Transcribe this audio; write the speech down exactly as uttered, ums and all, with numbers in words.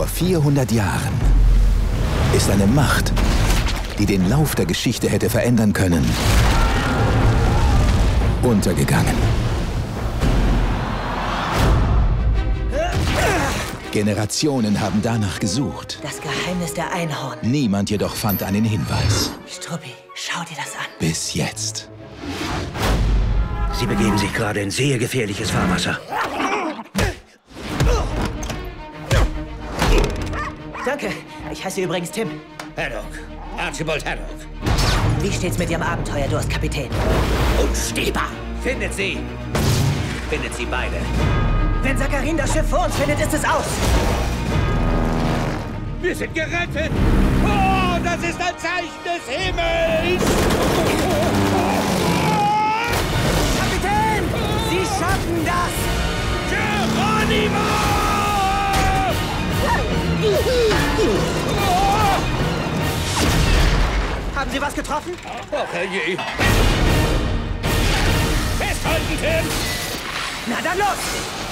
Vor vierhundert Jahren ist eine Macht, die den Lauf der Geschichte hätte verändern können, untergegangen. Generationen haben danach gesucht. Das Geheimnis der Einhorn. Niemand jedoch fand einen Hinweis. Struppi, schau dir das an. Bis jetzt. Sie begeben sich gerade in sehr gefährliches Fahrwasser. Danke. Ich heiße übrigens Tim. Haddock. Archibald Haddock. Wie steht's mit Ihrem Abenteuer, Durstkapitän? Unstehbar. Findet sie. Findet sie beide. Wenn Sakharin das Schiff vor uns findet, ist es aus. Wir sind gerettet. Oh, das ist ein Zeichen des Himmels. Kapitän! Sie schaffen das! Geronimo! Haben Sie was getroffen? Ach, herrje. Festhalten, Tim! Na dann los!